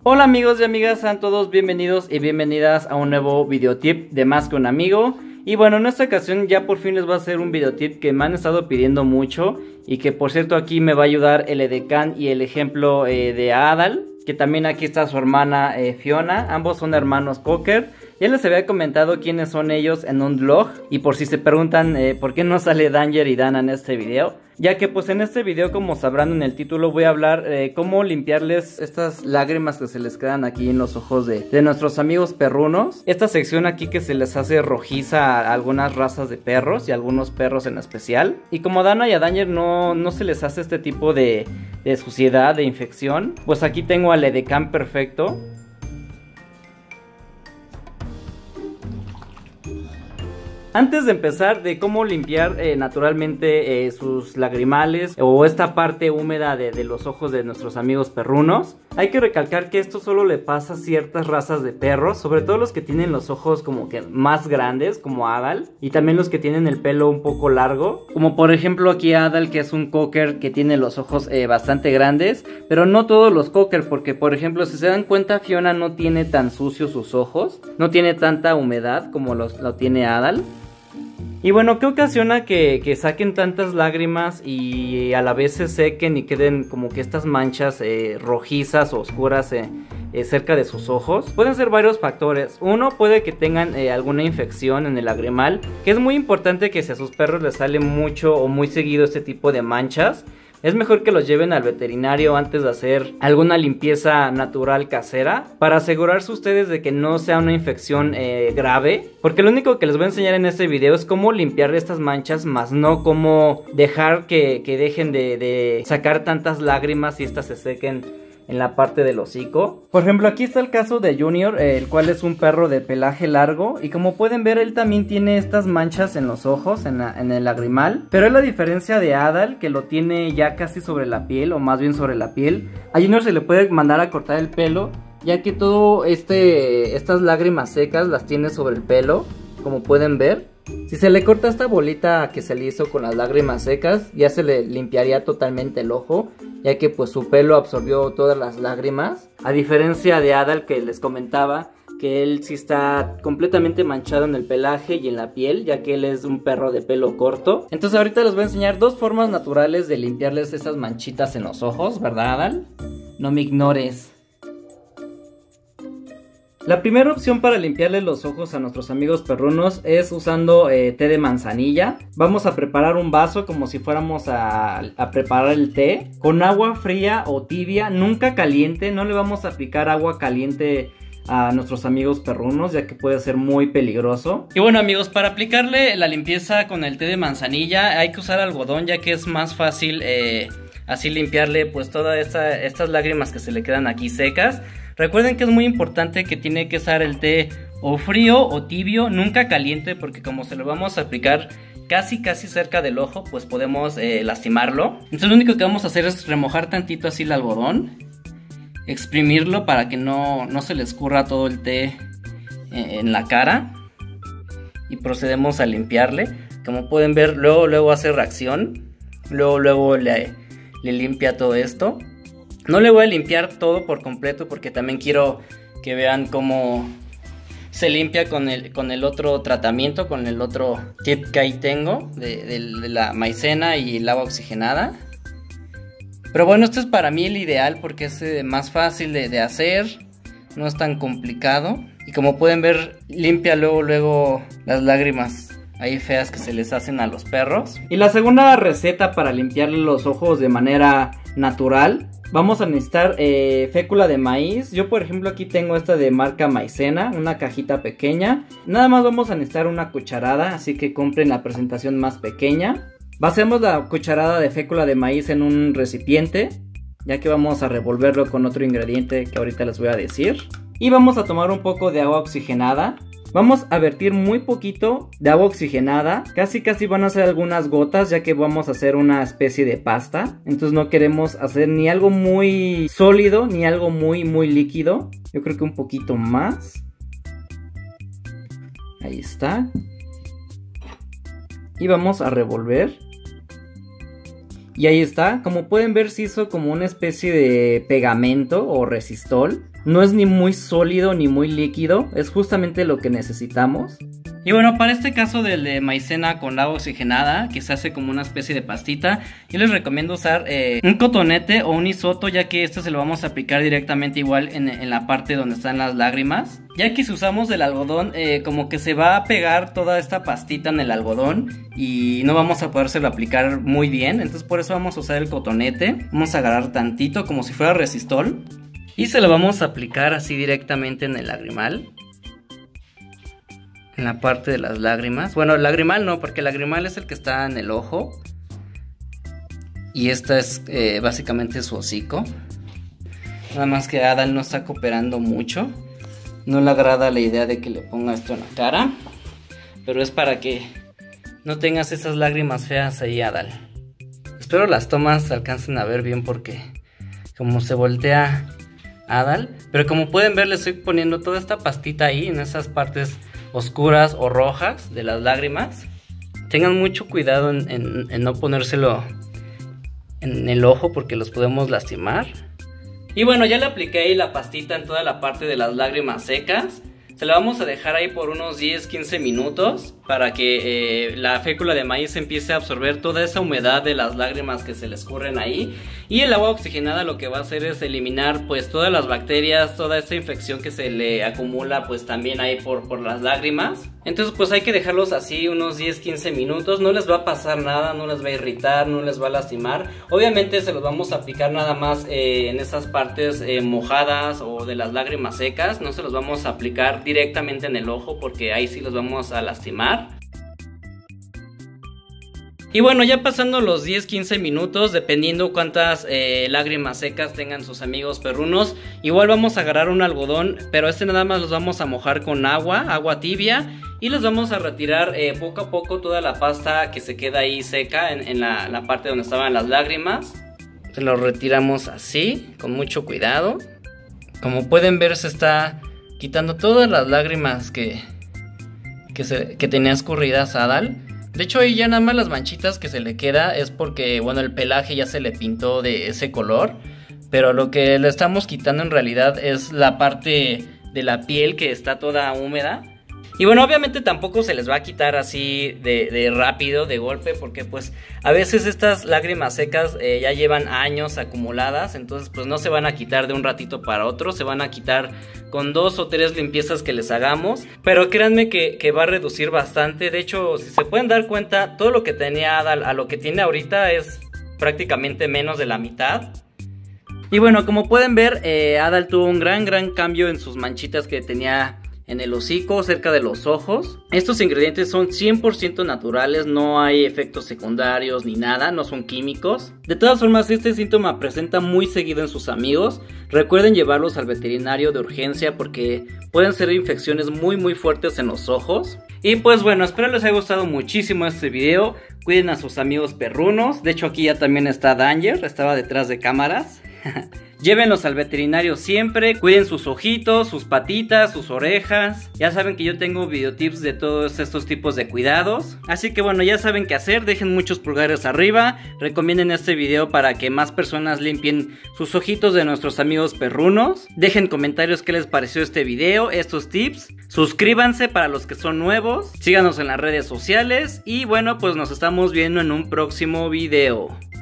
Hola amigos y amigas, sean todos bienvenidos y bienvenidas a un nuevo videotip de Más que un amigo. Y bueno, en esta ocasión ya por fin les voy a hacer un videotip que me han estado pidiendo mucho. Y que por cierto aquí me va a ayudar el edecán y el ejemplo de Adal. Que también aquí está su hermana Fiona, ambos son hermanos Cocker. Ya les había comentado quiénes son ellos en un vlog. Y por si se preguntan por qué no sale Danger y Dana en este video, ya que pues en este video, como sabrán en el título, voy a hablar cómo limpiarles estas lágrimas que se les quedan aquí en los ojos de nuestros amigos perrunos. Esta sección aquí que se les hace rojiza a algunas razas de perros y a algunos perros en especial. Y como a Dana y a Danger no se les hace este tipo de suciedad, de infección, pues aquí tengo al edecán perfecto. Antes de empezar de cómo limpiar naturalmente sus lagrimales o esta parte húmeda de los ojos de nuestros amigos perrunos, hay que recalcar que esto solo le pasa a ciertas razas de perros, sobre todo los que tienen los ojos como que más grandes, como Adal, y también los que tienen el pelo un poco largo, como por ejemplo aquí Adal, que es un cocker que tiene los ojos bastante grandes, pero no todos los cocker, porque por ejemplo si se dan cuenta Fiona no tiene tan sucios sus ojos, no tiene tanta humedad como lo tiene Adal. Y bueno, ¿qué ocasiona que saquen tantas lágrimas y a la vez se sequen y queden como que estas manchas rojizas o oscuras cerca de sus ojos? Pueden ser varios factores. Uno, puede que tengan alguna infección en el lagrimal, que es muy importante que si a sus perros les sale mucho o muy seguido este tipo de manchas, es mejor que los lleven al veterinario antes de hacer alguna limpieza natural casera, para asegurarse ustedes de que no sea una infección grave, porque lo único que les voy a enseñar en este video es cómo limpiar estas manchas, más no cómo dejar que dejen de sacar tantas lágrimas y estas se sequen en la parte del hocico. Por ejemplo, aquí está el caso de Junior, el cual es un perro de pelaje largo, y como pueden ver él también tiene estas manchas en los ojos, en el lagrimal, pero es la diferencia de Adal, que lo tiene ya casi sobre la piel, o más bien sobre la piel. A Junior se le puede mandar a cortar el pelo, ya que todo estas lágrimas secas las tiene sobre el pelo, como pueden ver. Si se le corta esta bolita que se le hizo con las lágrimas secas, ya se le limpiaría totalmente el ojo, ya que pues su pelo absorbió todas las lágrimas. A diferencia de Adal, que les comentaba que él sí está completamente manchado en el pelaje y en la piel, ya que él es un perro de pelo corto. Entonces ahorita les voy a enseñar dos formas naturales de limpiarles esas manchitas en los ojos, ¿verdad, Adal? No me ignores. La primera opción para limpiarle los ojos a nuestros amigos perrunos es usando té de manzanilla. Vamos a preparar un vaso como si fuéramos a preparar el té, con agua fría o tibia, nunca caliente. No le vamos a aplicar agua caliente a nuestros amigos perrunos, ya que puede ser muy peligroso. Y bueno amigos, para aplicarle la limpieza con el té de manzanilla hay que usar algodón, ya que es más fácil así limpiarle pues todas estas lágrimas que se le quedan aquí secas. Recuerden que es muy importante que tiene que estar el té o frío o tibio, nunca caliente, porque como se lo vamos a aplicar casi cerca del ojo, pues podemos lastimarlo. Entonces lo único que vamos a hacer es remojar tantito así el algodón, exprimirlo para que no se le escurra todo el té en la cara, y procedemos a limpiarle. Como pueden ver, luego hace reacción, luego le limpia todo esto. No le voy a limpiar todo por completo, porque también quiero que vean cómo se limpia con el otro tratamiento, con el otro tip que ahí tengo de la maicena y el agua oxigenada. Pero bueno, esto es para mí el ideal porque es más fácil de hacer, no es tan complicado. Y como pueden ver, limpia luego las lágrimas ahí feas que se les hacen a los perros. Y la segunda receta para limpiarle los ojos de manera natural, vamos a necesitar fécula de maíz. Yo por ejemplo aquí tengo esta de marca Maicena, una cajita pequeña. Nada más vamos a necesitar una cucharada, así que compren la presentación más pequeña. Vaciamos la cucharada de fécula de maíz en un recipiente, ya que vamos a revolverlo con otro ingrediente que ahorita les voy a decir. Y vamos a tomar un poco de agua oxigenada. Vamos a vertir muy poquito de agua oxigenada, casi van a ser algunas gotas, ya que vamos a hacer una especie de pasta. Entonces no queremos hacer ni algo muy sólido ni algo muy líquido. Yo creo que un poquito más. Ahí está. Y vamos a revolver. Y ahí está, como pueden ver se hizo como una especie de pegamento o resistol. No es ni muy sólido ni muy líquido, es justamente lo que necesitamos. Y bueno, para este caso del de maicena con agua oxigenada, que se hace como una especie de pastita, yo les recomiendo usar un cotonete o un isoto, ya que este se lo vamos a aplicar directamente igual en la parte donde están las lágrimas. Ya que si usamos el algodón, como que se va a pegar toda esta pastita en el algodón y no vamos a podérselo aplicar muy bien, entonces por eso vamos a usar el cotonete. Vamos a agarrar tantito como si fuera resistol y se lo vamos a aplicar así directamente en el lagrimal. En la parte de las lágrimas. Bueno, el lagrimal no, porque el lagrimal es el que está en el ojo. Y esta es básicamente su hocico. Nada más que Adal no está cooperando mucho. No le agrada la idea de que le ponga esto en la cara. Pero es para que no tengas esas lágrimas feas ahí, Adal. Espero las tomas se alcancen a ver bien porque como se voltea Adal. Pero como pueden ver le estoy poniendo toda esta pastita ahí en esas partes oscuras o rojas de las lágrimas. Tengan mucho cuidado en no ponérselo en el ojo porque los podemos lastimar. Y bueno, ya le apliqué ahí la pastita en toda la parte de las lágrimas secas. Se la vamos a dejar ahí por unos 10-15 minutos para que la fécula de maíz empiece a absorber toda esa humedad de las lágrimas que se le escurren ahí. Y el agua oxigenada lo que va a hacer es eliminar pues todas las bacterias, toda esta infección que se le acumula pues también ahí por las lágrimas. Entonces pues hay que dejarlos así unos 10-15 minutos, no les va a pasar nada, no les va a irritar, no les va a lastimar. Obviamente se los vamos a aplicar nada más en esas partes mojadas o de las lágrimas secas, no se los vamos a aplicar directamente en el ojo porque ahí sí los vamos a lastimar. Y bueno, ya pasando los 10-15 minutos, dependiendo cuántas lágrimas secas tengan sus amigos perrunos, igual vamos a agarrar un algodón, pero este nada más los vamos a mojar con agua tibia, y los vamos a retirar poco a poco toda la pasta que se queda ahí seca en la parte donde estaban las lágrimas. Se lo retiramos así, con mucho cuidado. Como pueden ver se está quitando todas las lágrimas que tenía escurridas Adal. De hecho ahí ya nada más las manchitas que se le queda es porque bueno el pelaje ya se le pintó de ese color. Pero lo que le estamos quitando en realidad es la parte de la piel que está toda húmeda. Y bueno, obviamente tampoco se les va a quitar así de rápido, de golpe, porque pues a veces estas lágrimas secas ya llevan años acumuladas, entonces pues no se van a quitar de un ratito para otro, se van a quitar con 2 o 3 limpiezas que les hagamos, pero créanme que va a reducir bastante. De hecho, si se pueden dar cuenta, todo lo que tenía Adal a lo que tiene ahorita es prácticamente menos de la mitad. Y bueno, como pueden ver, Adal tuvo un gran cambio en sus manchitas que tenía en el hocico, cerca de los ojos. Estos ingredientes son 100% naturales, no hay efectos secundarios ni nada, no son químicos. De todas formas, este síntoma presenta muy seguido en sus amigos. Recuerden llevarlos al veterinario de urgencia porque pueden ser infecciones muy fuertes en los ojos. Y pues bueno, espero les haya gustado muchísimo este video. Cuiden a sus amigos perrunos. De hecho aquí ya también está Danger, estaba detrás de cámaras. Llévenlos al veterinario siempre, cuiden sus ojitos, sus patitas, sus orejas. Ya saben que yo tengo videotips de todos estos tipos de cuidados. Así que bueno, ya saben qué hacer, dejen muchos pulgares arriba. Recomienden este video para que más personas limpien sus ojitos de nuestros amigos perrunos. Dejen comentarios qué les pareció este video, estos tips. Suscríbanse para los que son nuevos. Síganos en las redes sociales. Y bueno, pues nos estamos viendo en un próximo video.